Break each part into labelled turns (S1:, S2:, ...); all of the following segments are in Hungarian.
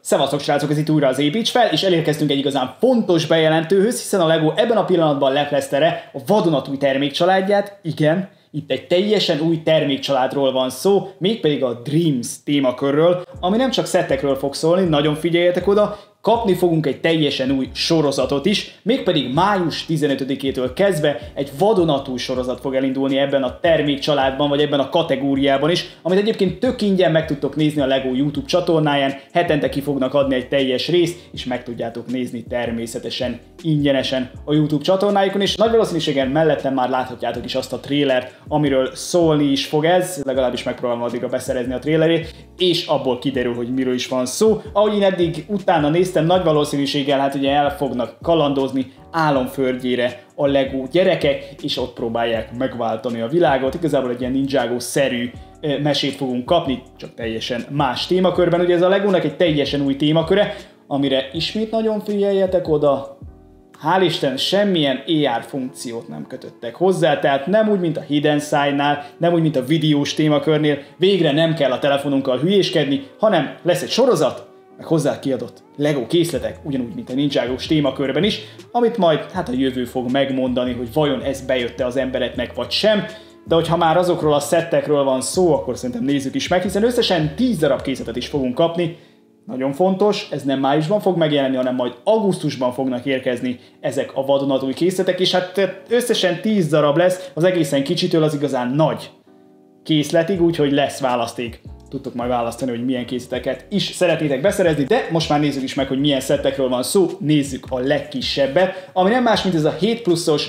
S1: Szevasztok srácok, ez itt újra az Építs fel, és elérkeztünk egy igazán fontos bejelentőhöz, hiszen a LEGO ebben a pillanatban leplezte a vadonatúj termékcsaládját. Igen, itt egy teljesen új termékcsaládról van szó, mégpedig a Dreams témakörről, ami nem csak szettekről fog szólni, nagyon figyeljetek oda, kapni fogunk egy teljesen új sorozatot is, mégpedig május 15-től kezdve egy vadonatúj sorozat fog elindulni ebben a termékcsaládban, vagy ebben a kategóriában is, amit egyébként tök ingyen meg tudtok nézni a LEGO YouTube csatornáján, hetente ki fognak adni egy teljes részt, és meg tudjátok nézni természetesen ingyenesen a YouTube csatornájukon, és nagy valószínűséggel mellettem már láthatjátok is azt a trélert, amiről szólni is fog ez, legalábbis megpróbálom addigra beszerezni a trélerét, és abból kiderül, hogy miről is van szó. Ahogy én eddig utána néztem, nagy valószínűséggel hát ugye el fognak kalandozni álomföldjére a LEGO gyerekek, és ott próbálják megváltani a világot. Igazából egy ilyen Ninjago-szerű mesét fogunk kapni, csak teljesen más témakörben. Ugye ez a LEGO-nak egy teljesen új témaköre, amire ismét nagyon figyeljetek oda. Hál' Isten, semmilyen AR funkciót nem kötöttek hozzá, tehát nem úgy, mint a Hidden Side-nál, nem úgy, mint a videós témakörnél, végre nem kell a telefonunkkal hülyéskedni, hanem lesz egy sorozat, meg hozzá kiadott LEGO készletek, ugyanúgy, mint a Ninjagos témakörben is, amit majd hát a jövő fog megmondani, hogy vajon ez bejött-e az embereknek vagy sem, de hogyha már azokról a szettekről van szó, akkor szerintem nézzük is meg, hiszen összesen 10 darab készletet is fogunk kapni. Nagyon fontos, ez nem májusban fog megjelenni, hanem majd augusztusban fognak érkezni ezek a vadonatúj készletek, és hát összesen 10 darab lesz, az egészen kicsitől az igazán nagy készletig, úgyhogy lesz választék. Tudtok majd választani, hogy milyen készleteket is szeretnétek beszerezni, de most már nézzük is meg, hogy milyen szettekről van szó. Nézzük a legkisebbet, ami nem más, mint ez a 7 pluszos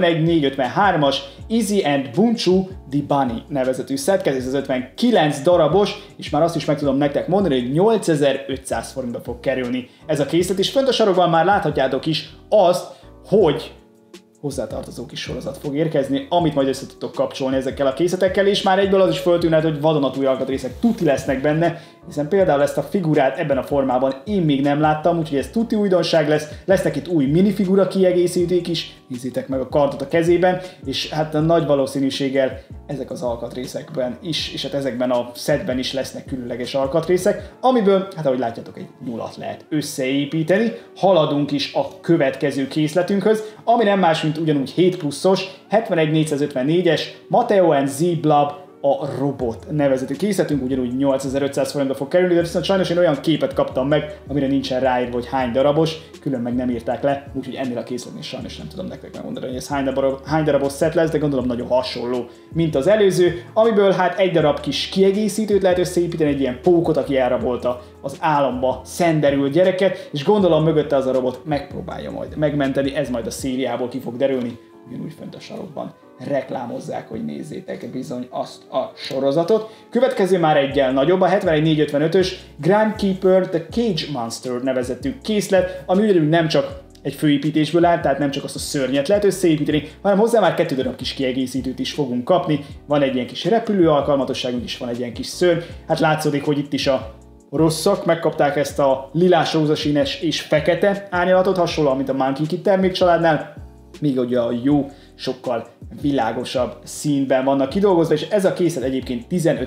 S1: 71453-as Easy and Bunchu The Bunny nevezetű szett, ez 59 darabos, és már azt is meg tudom nektek mondani, hogy 8500 forintba fog kerülni ez a készlet, és fönt a sarokban már láthatjátok is azt, hogy hozzátartozó kis sorozat fog érkezni, amit majd össze tudtok kapcsolni ezekkel a készletekkel, és már egyből az is föltűnhet, hogy vadonatúj alkatrészek tuti lesznek benne, hiszen például ezt a figurát ebben a formában én még nem láttam, úgyhogy ez tuti újdonság lesz, lesznek itt új minifigura kiegészítők is, nézzétek meg a kardot a kezében, és hát a nagy valószínűséggel ezek az alkatrészekben is, és hát ezekben a szetben is lesznek különleges alkatrészek, amiből, hát ahogy látjátok, egy nyulat lehet összeépíteni. Haladunk is a következő készletünkhöz, ami nem más, mint ugyanúgy 7 pluszos, 71454-es Mateo and Z-Blob a robot nevezetű készletünk, ugyanúgy 8500 forintba fog kerülni, de viszont sajnos én olyan képet kaptam meg, amire nincsen ráírva, hogy hány darabos, külön meg nem írták le, úgyhogy ennél a készletnél sajnos nem tudom nektek megmondani, hogy ez hány darabos szett lesz, de gondolom nagyon hasonló, mint az előző, amiből hát egy darab kis kiegészítőt lehet összeépíteni, egy ilyen pókot, aki elrabolta az álomba szenderült gyereket, és gondolom mögötte az a robot megpróbálja majd megmenteni, ez majd a szériából ki fog derülni, ugyanúgy fönt a sarokban reklámozzák, hogy nézzétek bizony azt a sorozatot. Következő már egyel nagyobb, a 71455-ös Groundkeeper The Cage Monster nevezetű készlet, ami ugyanúgy nem csak egy főépítésből áll, tehát nem csak azt a szörnyet lehet összeépíteni, hanem hozzá már 2 darab kis kiegészítőt is fogunk kapni. Van egy ilyen kis repülő alkalmatosságunk is, van egy ilyen kis szörny. Hát látszódik, hogy itt is a rosszak megkapták ezt a lilás, rózsaszínes és fekete árnyalatot, hasonlóan, mint a Monkey Kid termékcsaládnál, míg ugye a jó, sokkal világosabb színben vannak kidolgozva, és ez a készlet egyébként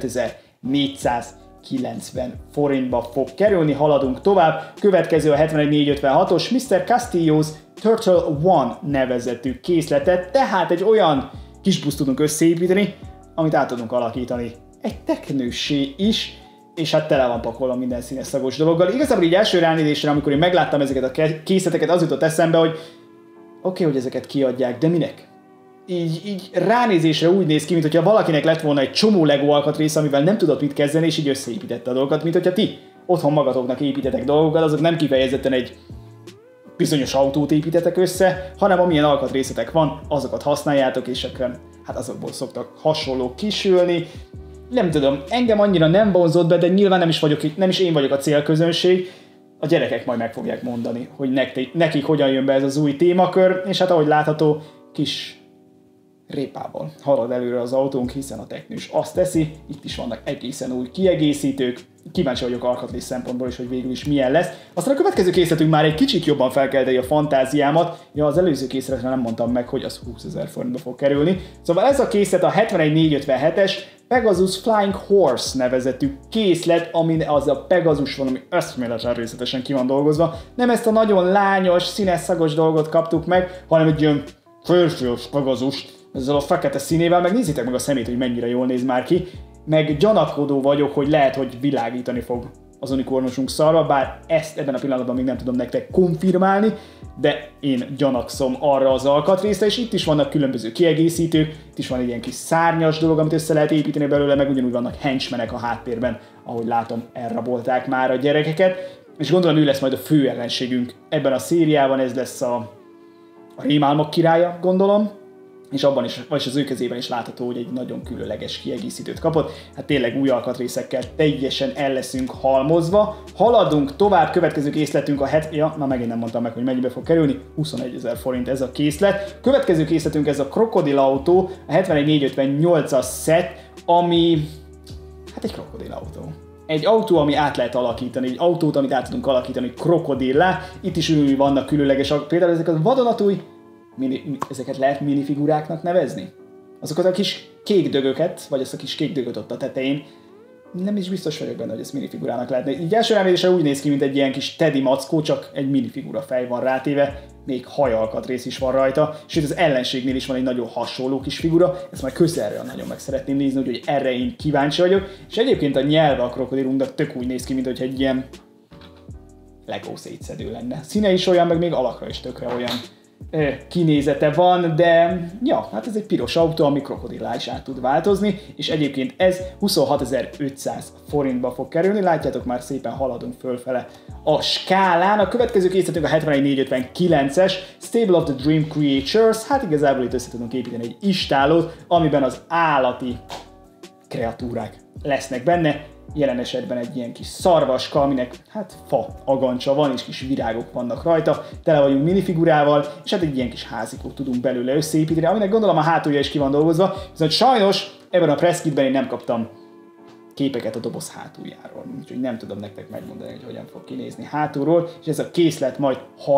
S1: 15490 forintba fog kerülni, haladunk tovább. Következő a 71456-os Mr. Castillo's Turtle One nevezetű készletet, tehát egy olyan kis buszt tudunk összeépíteni, amit át tudunk alakítani egy teknőssé is, és hát tele van pakolva minden színes szagos dologgal. Igazából így első ránézésre, amikor én megláttam ezeket a készleteket, az jutott eszembe, hogy oké, hogy ezeket kiadják, de minek? Így ránézésre úgy néz ki, mintha valakinek lett volna egy csomó LEGO alkatrész, amivel nem tudott mit kezdeni, és így összeépítette a dolgokat, mint hogyha ti otthon magatoknak építetek dolgokat, azok nem kifejezetten egy bizonyos autót építetek össze, hanem amilyen alkatrészetek van, azokat használjátok, és akkor hát azokból szoktak hasonlók kisülni. Nem tudom, engem annyira nem vonzott be, de nyilván nem is én vagyok a célközönség. A gyerekek majd meg fogják mondani, hogy nekik hogyan jön be ez az új témakör, és hát ahogy látható, kis répával halad előre az autónk, hiszen a teknős azt teszi, itt is vannak egészen új kiegészítők, kíváncsi vagyok alkatrész szempontból is, hogy végül is milyen lesz. Aztán a következő készletünk már egy kicsit jobban felkeltei a fantáziámat, ja, az előző készletre nem mondtam meg, hogy az 20 000 forintba fog kerülni. Szóval ez a készlet a 71457-es Pegasus Flying Horse nevezetű készlet, amin az a Pegasus van, ami eszméletlen részletesen ki van dolgozva. Nem ezt a nagyon lányos, színes, szagos dolgot kaptuk meg, hanem egy ilyen férfias Pegasus, ezzel a fekete színével, meg nézzétek meg a szemét, hogy mennyire jól néz már ki, meg gyanakodó vagyok, hogy lehet, hogy világítani fog az unikornosunk szarva, bár ezt ebben a pillanatban még nem tudom nektek konfirmálni, de én gyanakszom arra az alkatrészre, és itt is vannak különböző kiegészítők, itt is van egy ilyen kis szárnyas dolog, amit össze lehet építeni belőle, meg ugyanúgy vannak henchmenek a háttérben, ahogy látom, elrabolták már a gyerekeket, és gondolom ő lesz majd a fő ellenségünk ebben a szériában, ez lesz a rémálmok királya, gondolom, és abban is, vagyis az ő kezében is látható, hogy egy nagyon különleges kiegészítőt kapott. Hát tényleg új alkatrészekkel teljesen el leszünk halmozva. Haladunk tovább, következő készletünk a megint nem mondtam meg, hogy mennyibe fog kerülni, 21 000 forint ez a készlet. Következő készletünk ez a krokodil-autó, a 71458-as set, ami hát egy krokodil-autó. Egy autó, ami át lehet alakítani, egy autót, amit át tudunk alakítani krokodillá. Itt is úgy vannak különleges, például ezek a vadonatúj, ezeket lehet minifiguráknak nevezni? Azokat a kis kék dögöket, vagy azt a kis kék dögöt ott a tetején, nem is biztos vagyok benne, hogy ezt minifigurának lehetne. Így első ránézésre úgy néz ki, mint egy ilyen kis Teddy mackó, csak egy minifigura fej van rátéve, még hajalkatrész is van rajta, sőt az ellenségnél is van egy nagyon hasonló kis figura, ezt majd közelről nagyon meg szeretném nézni, úgyhogy erre én kíváncsi vagyok, és egyébként a nyelve a krokodilunknak tök úgy néz ki, mint hogy egy ilyen Lego szétszedő lenne. Színe is olyan, meg még alakra is tökre olyan kinézete van, de ja, hát ez egy piros autó, ami krokodillá is át tud változni, és egyébként ez 26.500 forintba fog kerülni, látjátok, már szépen haladunk fölfele a skálán. A következő készletünk a 71459-es Stable of the Dream Creatures, hát igazából itt össze tudunk építeni egy istálót, amiben az állati kreatúrák lesznek benne, jelen esetben egy ilyen kis szarvaska, aminek hát fa agancsa van, és kis virágok vannak rajta, tele vagyunk minifigurával, és hát egy ilyen kis házikót tudunk belőle összeépíteni, aminek gondolom a hátulja is ki van dolgozva, viszont sajnos ebben a press kitben én nem kaptam képeket a doboz hátuljáról, úgyhogy nem tudom nektek megmondani, hogy hogyan fog kinézni hátulról, és ez a készlet majd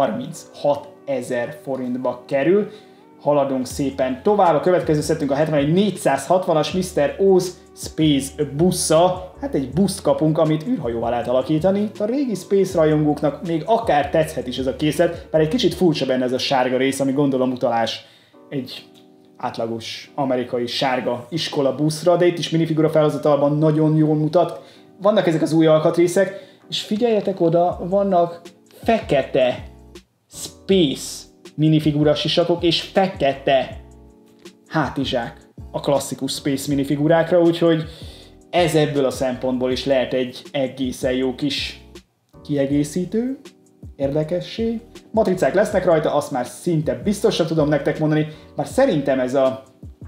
S1: 36 000 forintba kerül. Haladunk szépen tovább, a következő szettünk a 71460-as Mr. Oz Space bussza, hát egy buszt kapunk, amit űrhajóval lehet alakítani. A régi Space rajongóknak még akár tetszhet is ez a készlet, bár egy kicsit furcsa benne ez a sárga rész, ami gondolom utalás egy átlagos amerikai sárga iskola buszra, de itt is minifigura felhozatalban nagyon jól mutat. Vannak ezek az új alkatrészek, és figyeljetek oda, vannak fekete Space minifigura sisakok és fekete hátizsák a klasszikus Space minifigurákra, úgyhogy ez ebből a szempontból is lehet egy egészen jó kis kiegészítő, érdekesség. Matricák lesznek rajta, azt már szinte biztosan tudom nektek mondani, már szerintem ez a...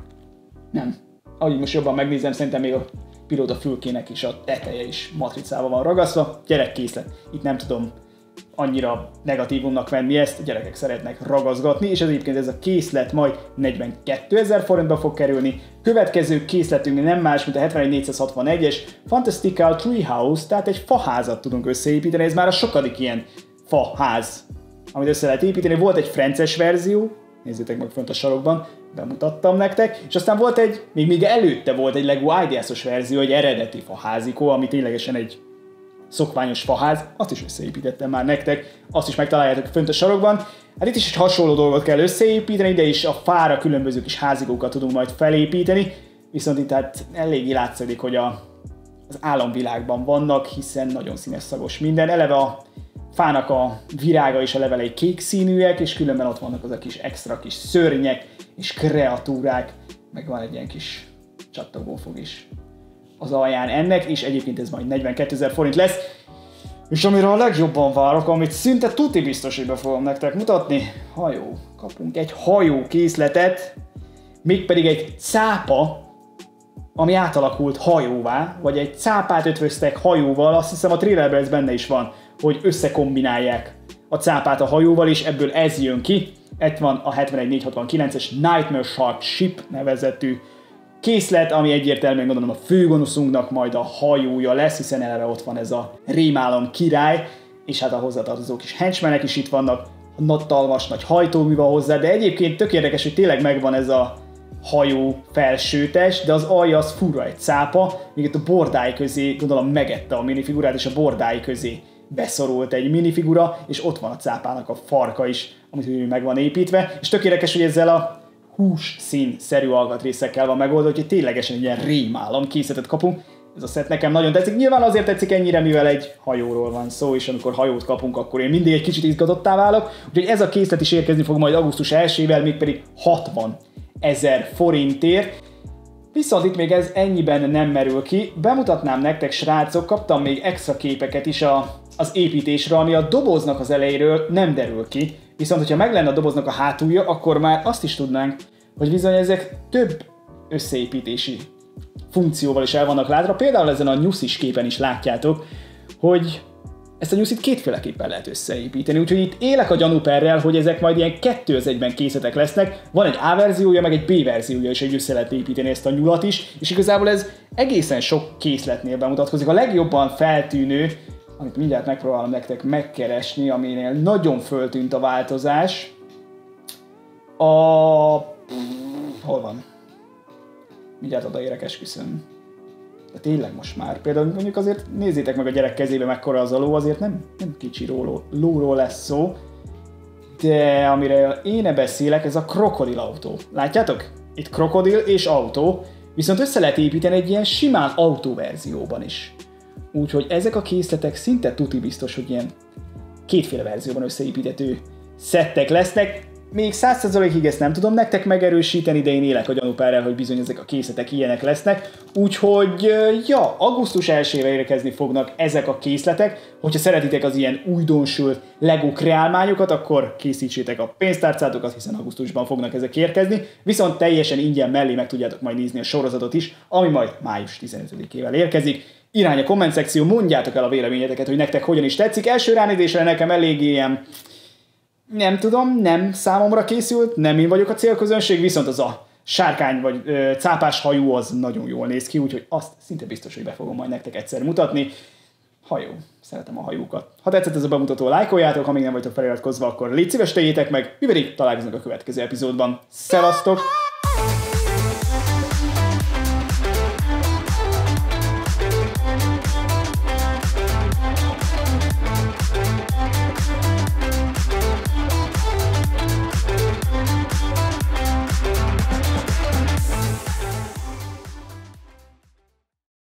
S1: nem, ahogy most jobban megnézem, szerintem még a pilóta fülkének is a teteje is matricával van ragasztva. Gyerekkészlet, itt nem tudom annyira negatívumnak venni ezt, a gyerekek szeretnek ragaszgatni, és egyébként ez a készlet majd 42 000 forintba fog kerülni. Következő készletünk nem más, mint a 71461-es Fantastical Treehouse, tehát egy faházat tudunk összeépíteni, ez már a sokadik ilyen faház, amit össze lehet építeni. Volt egy frances verzió, nézzétek meg fönt a sarokban, bemutattam nektek, és aztán volt egy, még előtte volt egy Lego Ideas-os verzió, egy eredeti faházikó, ami ténylegesen egy szokványos faház, azt is összeépítettem már nektek, azt is megtaláljátok fönt a sarokban. Hát itt is egy hasonló dolgot kell összeépíteni, de is a fára különböző kis házikókat tudunk majd felépíteni, viszont itt hát eléggé látszik, hogy az álomvilágban vannak, hiszen nagyon színes szagos minden. Eleve a fának a virága és a levelei kék színűek, és különben ott vannak az a kis extra kis szörnyek és kreatúrák, meg van egy ilyen kis csattogófog is az alján ennek, és egyébként ez majd 42 000 forint lesz. És amire a legjobban várok, amit szinte tuti biztos, hogy be fogom nektek mutatni, hajó. Kapunk egy hajó készletet, mégpedig egy cápa, ami átalakult hajóvá, vagy egy cápát ötvöztek hajóval, azt hiszem a trailerben ez benne is van, hogy összekombinálják a cápát a hajóval, és ebből ez jön ki. Itt van a 71469-es Nightmare Shark Ship nevezetű készlet, ami egyértelműen gondolom a főgonoszunknak majd a hajója lesz, hiszen eleve ott van ez a rémálom király, és hát a hozzátartozó kis henchmenek is itt vannak, a hatalmas nagy hajtómű van hozzá, de egyébként tök érdekes, hogy tényleg megvan ez a hajó felsőtes, de az alja az fura egy cápa, még itt a bordái közé, gondolom megette a minifigurát, és a bordái közé beszorult egy minifigura, és ott van a cápának a farka is, amit meg van építve, és tök érdekes, hogy ezzel a hús-szín-szerű alkatrészekkel van megoldva, hogy ténylegesen egy ilyen rémálom készletet kapunk. Ez a szett nekem nagyon tetszik. Nyilván azért tetszik ennyire, mivel egy hajóról van szó, és amikor hajót kapunk, akkor én mindig egy kicsit izgatottá válok. Úgyhogy ez a készlet is érkezni fog majd augusztus 1-ével, mégpedig 60 000 forintért. Viszont itt még ez ennyiben nem merül ki. Bemutatnám nektek, srácok, kaptam még extra képeket is az építésre, ami a doboznak az elejéről nem derül ki. Viszont, hogyha meg lenne a doboznak a hátulja, akkor már azt is tudnánk, hogy bizony ezek több összeépítési funkcióval is el vannak látva. Például ezen a nyuszis képen is látjátok, hogy ezt a nyuszit kétféleképpen lehet összeépíteni, úgyhogy itt élek a gyanúperrel, hogy ezek majd ilyen 2-1-ben készletek lesznek. Van egy A verziója, meg egy B verziója is, hogy össze lehet építeni ezt a nyulat is, és igazából ez egészen sok készletnél bemutatkozik. A legjobban feltűnő, amit mindjárt megpróbálom nektek megkeresni, aminél nagyon föltűnt a változás, hol van? Mindjárt odaérek, esküszöm. De tényleg most már. Például mondjuk azért nézzétek meg a gyerek kezébe, mekkora az a ló, azért nem kicsi lóról lesz szó. De amire én beszélek, ez a krokodil-autó. Látjátok? Itt krokodil és autó, viszont össze lehet építeni egy ilyen simán autóverzióban is. Úgyhogy ezek a készletek szinte tuti biztos, hogy ilyen kétféle verzióban összeépíthető szettek lesznek. Még 100%-ig ezt nem tudom nektek megerősíteni, de én élek a gyanúperrel, hogy bizony ezek a készletek ilyenek lesznek. Úgyhogy, ja, augusztus 1-ével érkezni fognak ezek a készletek. Hogyha szeretitek az ilyen újdonsült Lego kreálmányokat, akkor készítsétek a pénztárcátokat, hiszen augusztusban fognak ezek érkezni. Viszont teljesen ingyen mellé meg tudjátok majd nézni a sorozatot is, ami majd május 15-ével érkezik. Irány a komment szekció, mondjátok el a véleményeteket, hogy nektek hogyan is tetszik. Első ránézésre nekem eléggé ilyen, nem tudom, nem számomra készült, nem én vagyok a célközönség, viszont az a sárkány vagy cápás hajú az nagyon jól néz ki, úgyhogy azt szinte biztos, hogy be fogom majd nektek egyszer mutatni. Hajó, szeretem a hajókat. Ha tetszett ez a bemutató, lájkoljátok, ha még nem vagytok feliratkozva, akkor légy szíves, tegyétek meg, mi pedig találkozunk a következő epizódban. Szevasztok!